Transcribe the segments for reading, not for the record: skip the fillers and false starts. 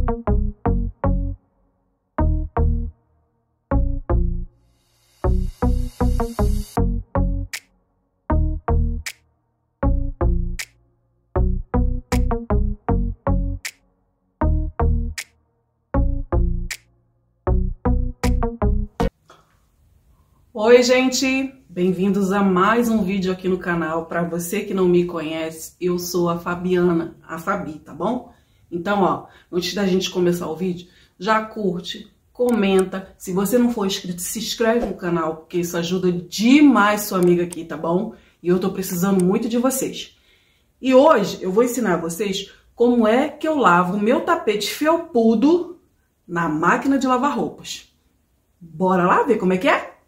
Oi, gente! Bem-vindos a mais um vídeo aqui no canal. Para você que não me conhece, eu sou a Fabiana, a Fabi, tá bom? Então, ó, antes da gente começar o vídeo, já curte, comenta. Se você não for inscrito, se inscreve no canal, porque isso ajuda demais sua amiga aqui, tá bom? E eu tô precisando muito de vocês. E hoje eu vou ensinar vocês como é que eu lavo o meu tapete felpudo na máquina de lavar roupas. Bora lá ver como é que é?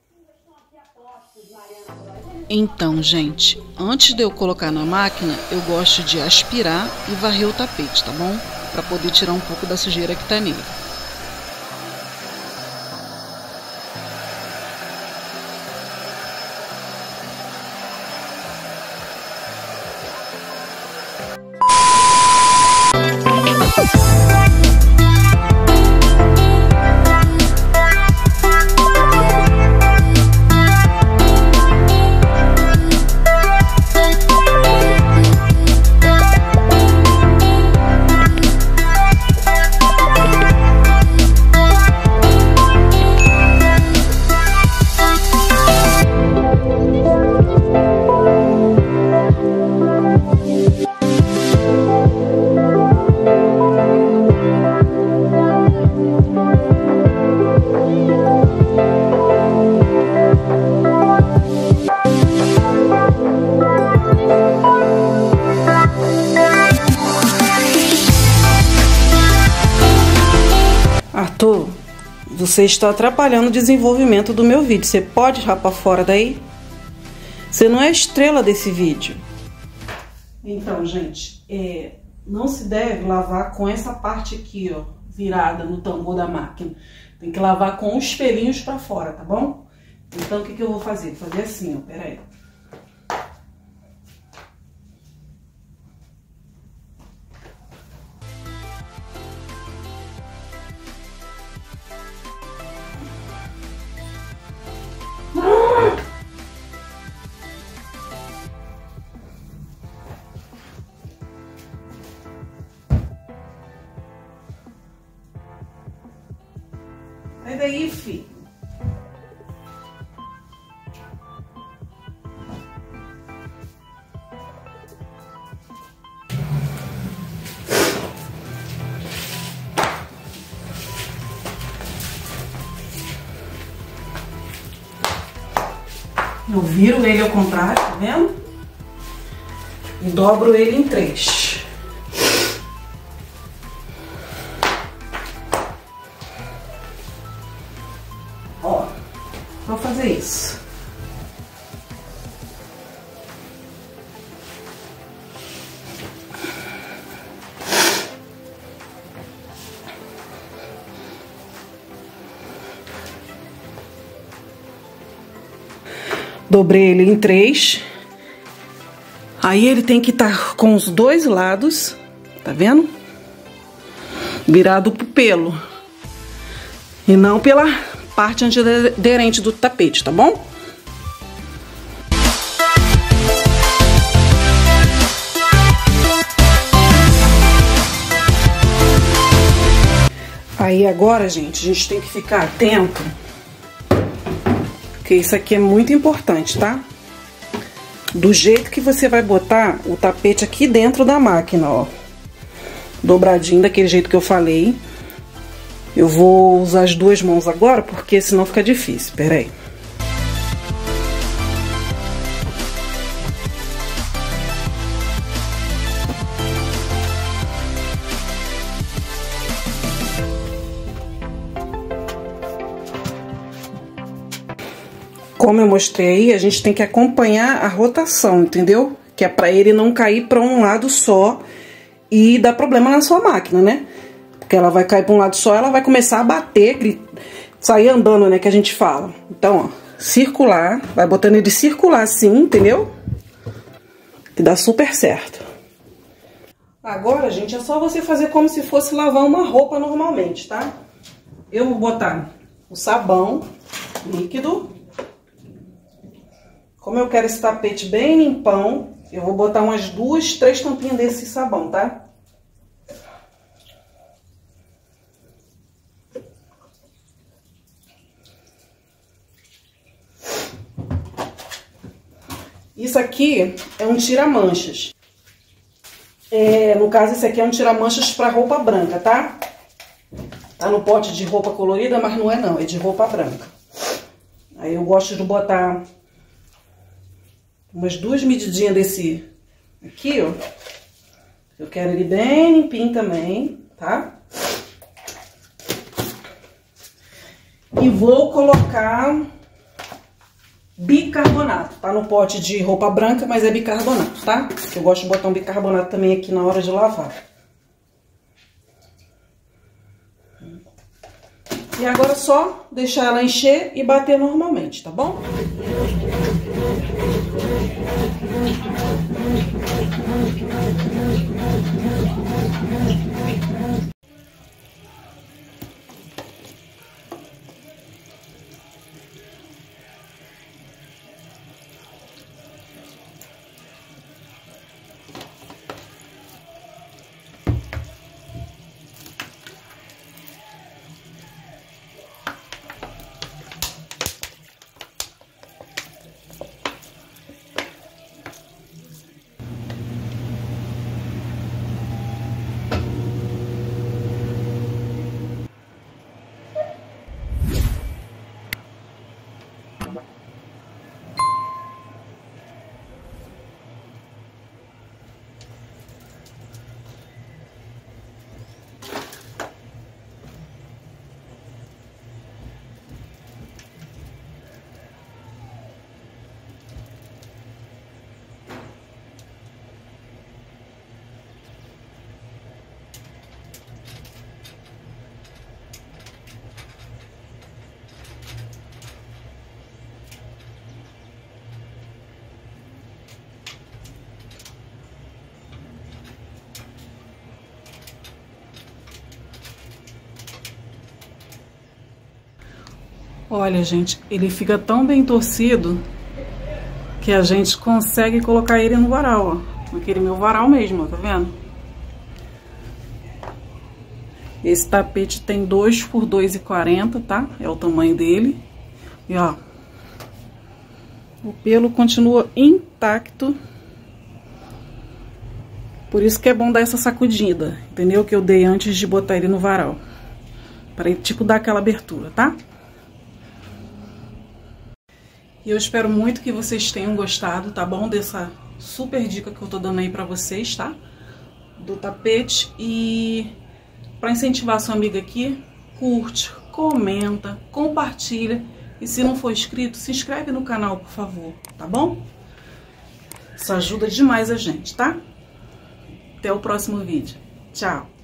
Então, gente, antes de eu colocar na máquina, eu gosto de aspirar e varrer o tapete, tá bom? Para poder tirar um pouco da sujeira que tá nele. Arthur, você está atrapalhando o desenvolvimento do meu vídeo. Você pode rapar fora daí? Você não é a estrela desse vídeo. Então, gente, não se deve lavar com essa parte aqui, ó, virada no tambor da máquina. Tem que lavar com os pelinhos para fora, tá bom? Então, o que eu vou fazer? Vou fazer assim, ó, peraí. Sai daí, filho. Eu viro ele ao contrário, tá vendo? E dobro ele em 3. Ó, vou fazer isso. Dobrei ele em 3. Aí ele tem que estar com os dois lados, tá vendo? Virado pro pelo. E não pela parte antiaderente do tapete, tá bom? Aí agora, gente, a gente tem que ficar atento. Porque isso aqui é muito importante, tá? Do jeito que você vai botar o tapete aqui dentro da máquina, ó. Dobradinho, daquele jeito que eu falei. Eu vou usar as duas mãos agora, porque senão fica difícil. Pera aí. Como eu mostrei, a gente tem que acompanhar a rotação, entendeu? Que é pra ele não cair pra um lado só e dar problema na sua máquina, né? Porque ela vai cair pra um lado só, ela vai começar a bater, sair andando, né, que a gente fala. Então, ó, circular, vai botando ele circular assim, entendeu? Que dá super certo. Agora, gente, é só você fazer como se fosse lavar uma roupa normalmente, tá? Eu vou botar o sabão líquido. Como eu quero esse tapete bem limpão, eu vou botar umas 2, 3 tampinhas desse sabão, tá? Isso aqui é um tira-manchas. No caso, esse aqui é um tira-manchas para roupa branca, tá? Tá no pote de roupa colorida, mas não é não, é de roupa branca. Aí eu gosto de botar umas 2 medidinhas desse aqui, ó. Eu quero ele bem limpinho também, tá? E vou colocar bicarbonato. Tá no pote de roupa branca, mas é bicarbonato, tá? Eu gosto de botar um bicarbonato também aqui na hora de lavar. E agora é só deixar ela encher e bater normalmente, tá bom? Olha, gente, ele fica tão bem torcido que a gente consegue colocar ele no varal, ó. Naquele meu varal mesmo, ó, tá vendo? Esse tapete tem 2 por 2,40, tá? É o tamanho dele. E, ó, o pelo continua intacto. Por isso que é bom dar essa sacudida, entendeu? Que eu dei antes de botar ele no varal. Para ele, tipo, dar aquela abertura, tá? E eu espero muito que vocês tenham gostado, tá bom? Dessa super dica que eu tô dando aí pra vocês, tá? Do tapete. E pra incentivar a sua amiga aqui, curte, comenta, compartilha. E se não for inscrito, se inscreve no canal, por favor, tá bom? Isso ajuda demais a gente, tá? Até o próximo vídeo. Tchau!